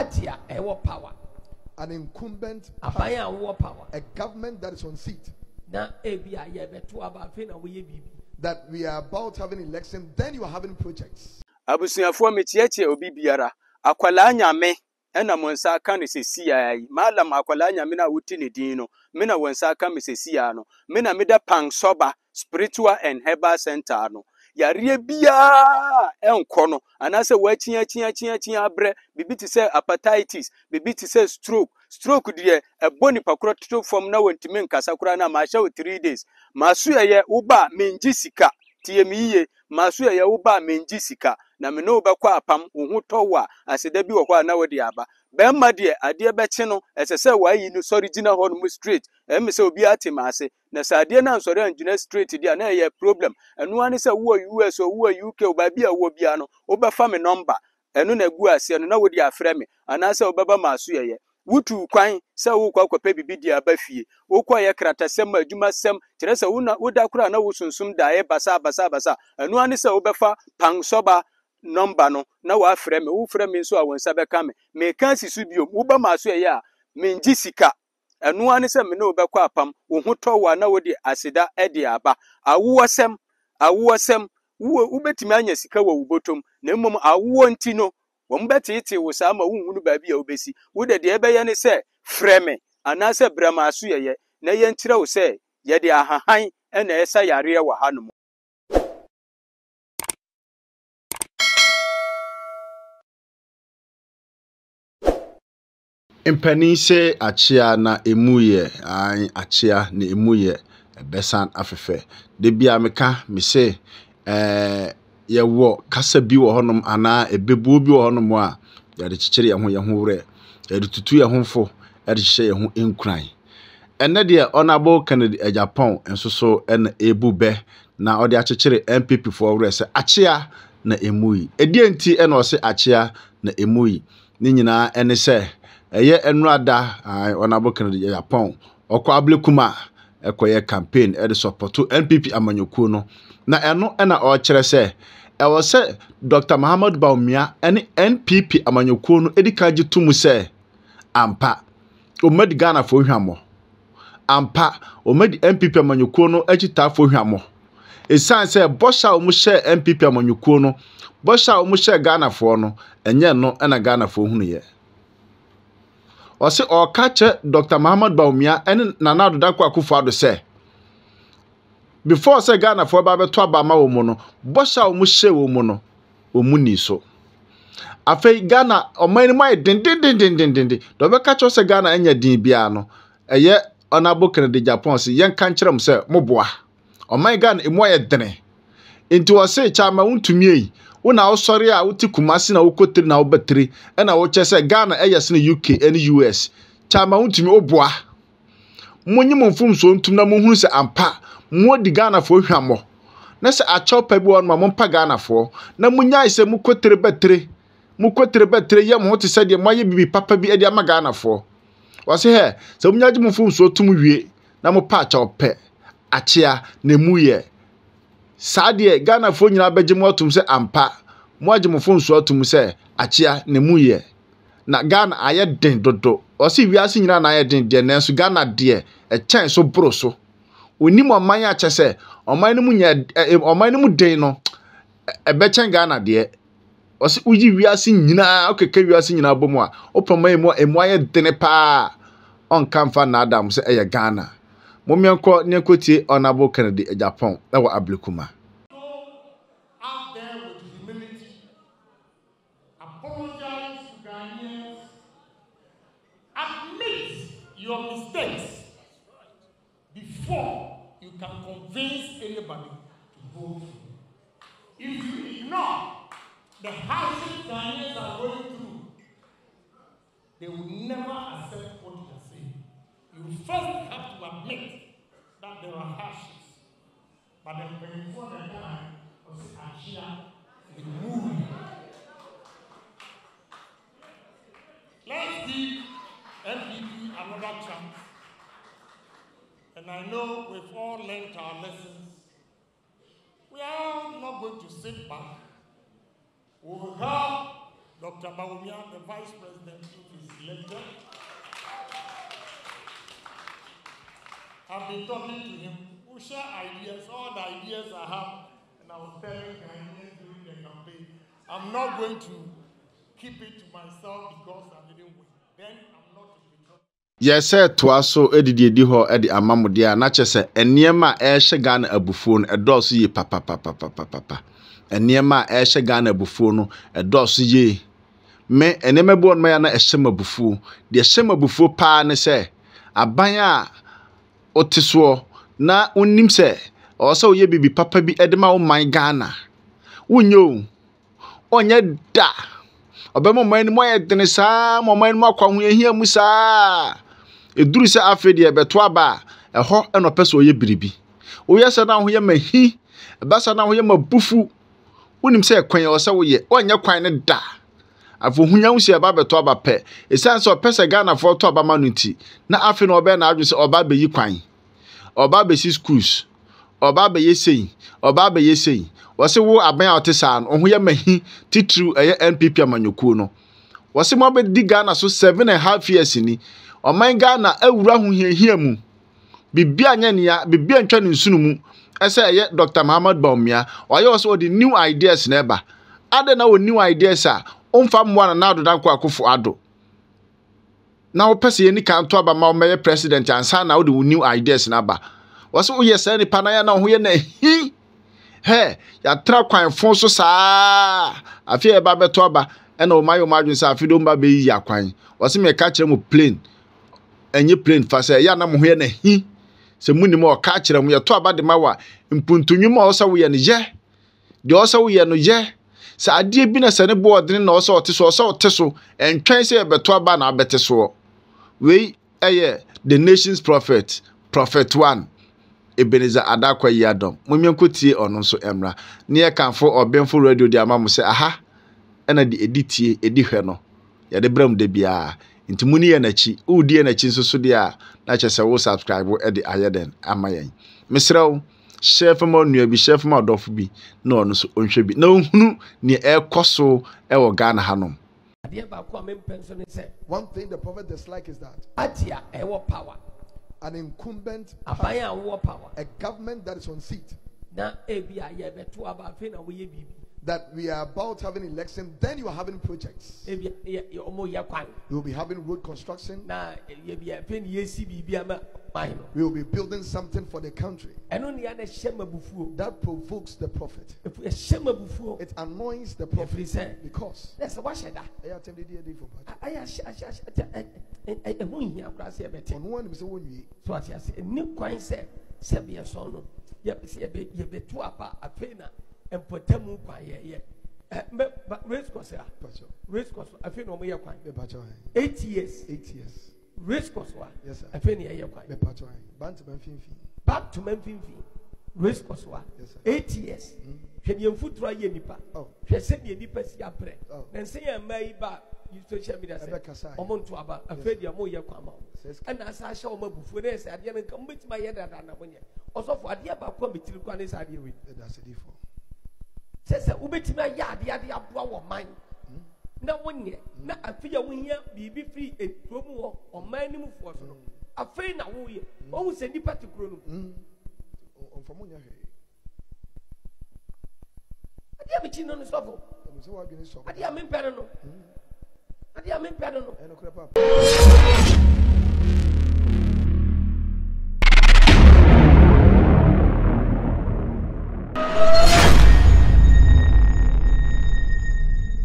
party power. An incumbent power. A government that is on seat. That we are about having election, then you are having projects. Abusuafo metiatia obi biara akwala nyame ena monsa aka ne sesia yi malam akwala nyame na wuti ne din no me na wonsa aka me sesia no me na meda Pansoba spiritual and herbal center no yare bia enko no anase wachia abre bibi ti se hepatitis bibi ti se stroke de eboni pakro to form na wontimi nkasa kura na ma hye 3 days maso ye uba menji sika tie miye maso ye uba menji sika na me no bekwa apam wo towa aseda bi wo kwa na wodi aba be ma de ade beche no esese wayi no original hon mu straight me se obi atima ase na sade na nsori anjuna straight dia na ye problem enu ani se wo US wo UK wo ba bia wo bia no wo be fa me number enu na gu ase no na wodi afre me anase wo beba maso ye wutu kwan se wo kwa kwape bibi dia ba fie wo kwa ye kratasem adwuma sem kire se wo na wo da kura na wo sunsum da ye basa enu ani se wo be fa Pansoba number no na wa frɛ me wo frɛ me nso a wonsa bɛka me ka sisu biom wo ba maso ye a menji sika enu ani se me no bɛkɔ apam wo ho tɔwa na wo de aseda de aba awosem wo betimi anya sika wo botom na mmom awo nti no wo mbetete wo sa ma wo hunu ba bia wo besi wo de ɛbɛyɛ ne se frɛ me anase brama aso ye na ye nkyerɛ wo se ye de ahahan na ɛsa yare wɔ hanom. Impenise achia na emuye achia na emuye besan afefe de bia meka me se ye wo kasa bi wo honom ana ebebu bi wo honom a ya de chichire ye ho wure ya de tutu ye ho fo ya de hye ye ho enkran enne de honorable Kennedy Japan enso so en ebube na ode achichire MPP for wure se achia na emuyi edi enti ena o se achia na emuyi ni nyina ene se eye enrada Honorable Kennedy Japan okwa ablekuma ekoye campaign e de supporto NPP amanyoku no na eno na o kire se e wo se Dr. Muhammad Bawumia ene NPP amanyoku no edika gitumu se ampa o medi Ghana fo hwamo ampa o medi NPP amanyoku no agita fo hwamo esan se bosha o mu hye NPP amanyoku no bosha o mu hye Ghana fo no enye no na Ghana fo hunu ye Ose okache Dr. Muhammad Bawumia ene Nana Addo Dankwa Akufo-Addo se before se Ghana for ba beto abama wo mu no bosha wo mu hye wo mu no wo mu ni so afei Ghana omani mai din do be ka cho se Ghana enya din bia no eye Honorable Kennedy Japan se yen kan kyerem se moboa omani Ghana emu aye dene nti wo se chama untumi yi una osori a uti Kumasi na ukotiri na obetiri ena wo chese Ghana eyes na UK and US chama untumi oboa munyi monfum so ntum na monhunu se ampa modi Ghana fo hwamo na se achopa bi won ma monpa Ghana fo na munya ise mukotiri betre ye mo te se de moye bibi papa bi e de ama Ghana fo wo se he se munya ji monfum so tum wie na mo pa achopa achia na muye Sadie Ghana fo nyina beje mo atum se ampa mo agye mo fon so atum se achia ne muye na Ghana aye den dodo o se wiase nyina na aye den de na so Ghana de e chen so bro so oni mo man ya che se oman no mu nya oman no mu den no e be chen Ghana de o se uji wiase nyina okeke wiase nyina bomu a opama emu aye den pa on kamfa na Adam se eye Ghana Momianko Nyankoti Honorable Kennedy Japan that was Ablekuma. Out there with humility, apologize to Ghanaians, admit your mistakes before you can convince anybody to vote for you. If you ignore the hardships Ghanaians are going through, they will never accept what you are saying. You first have to admit that there are hardships. But then before the time of Ashia, the movie. Let's give NPP another chance. And I know we've all learned our lessons. We are not going to sit back. We will have Dr. Bawumia, the Vice President, is elected. I've been talking to him. We share ideas, all the ideas I have, and I was telling Ghanaians during the campaign, I'm not going to keep it to myself because I didn't win. Then I'm not in the trouble. Yes, sir, Twaso, Eddie ho, Eddie Amamudia, Natchez, and Niema Eshagan a buffoon, a doss ye papa. And Niema Eshagan a buffoon, a doss ye. Me, and never born me a shimmer buffoo, the shimmer buffoo pa, ne say, a banya otiswo, na unim se, also ye be papa be edema o my Ghana. Unyo, onye da. Obemo man mo yedene saa mo man mo akwa ho ehia mu saa eduru se afedi e beto aba eho eno pese oye biribi oyesa na ho ye mahi basa na ho ye mabufu unim se kwan o se wo ye onye kwan ne da afo hunya wusi aba beto aba pe esan se pese Ghana for to aba manuti na afi no oba na adwo se oba be yi kwan oba be si schools oba be yesei oba be yesei wase wo aban a otesa no ho ye mahi titru eye NPP amanyokuo no wase mo be di Ghana so 7.5 years ni oman Ghana awura ho hiahia mu bibia anya ne ya bibia ntwa ne nsunu mu ese eye Dr. Muhammad Bawumia oye also the new ideas na eba ade na wo new ideas a omfa mwa na ado danko akofo ado na wo pese ye ni kan to aba ma o meye president ansa na wo the new ideas na aba wase wo ye se ni panaya na ho ye na hi he ya tra kwan fon so saa afie e ba beto aba e na o mayo madwun sa afie do mba be yi akwan wase me ka kire mu plane enye plane fa se ya na mo ho ye na hi se munnim o ka kire mu ye to aba de mawa mpuntunwum o so wo ye ne ye de o so wo ye no ye sa ade bi na se ne bo odene na o so oteso entwen se e beto aba na abeteso we eye the nation's prophet 1 Ebenezer Adakwa Yadom. Mumyankotie ono so emra. Ne kanfo obenfo radio di amamu se aha ena di editie edi hwe no. Ya de bram de bia. Nti muni ye nachi, udi nachi nso so dia na chese wo subscribe e de ayeden amayen. Misrawo share fama nua bi share fama odofo bi na ono so onhwe bi. Na ohunu ne ekoso e wo Ghana hanom. One thing the prophet dislikes is that Atia ewo power. An incumbent Abaya war power. a government that is on seat, Na ebia ye beto aba fe na wo ye bibi. that we are about having election, then you are having projects. Ebia ye omo ye kwan. We will be having road construction. Na ye bia fe ni yesi bibi ama mahino. We will be building something for the country. Eno ni ana shema bufuo. That provokes the prophet. If we shema bufuo. It annoys the prophet because That's what sheda. I attended the day for part. Aya ehun hia kra se bete. On one say one we So ati ase ni kwan se bia so no. Ye beto aba afena empotamu kwan ye. Race course ya. Race course afena omo ye kwan. 8 years. 8 years. Race course wa. Yes sir. Afena ye kwan. Back to Memphis. Race course wa. Yes, sir. 8 years. Hwe ni mfuturo ye nipa. Hwe se ni nipa si apre. Na nse ya mai ba social media say omo nto aba afedia mo ye kwama ana asa ahye omo bufu na ese ade nka mbetima ye dada na monye osofo ade ba kwa metiri kwa na ese ade we that's it for sese ubetima ya ade aboa wo man na wonye na afia wo hia bibi free etrom wo oman nim fo so no afei na wo ye o se nipa tikuro no on monye he ade abichi no sofo ade amempere no ade amempere no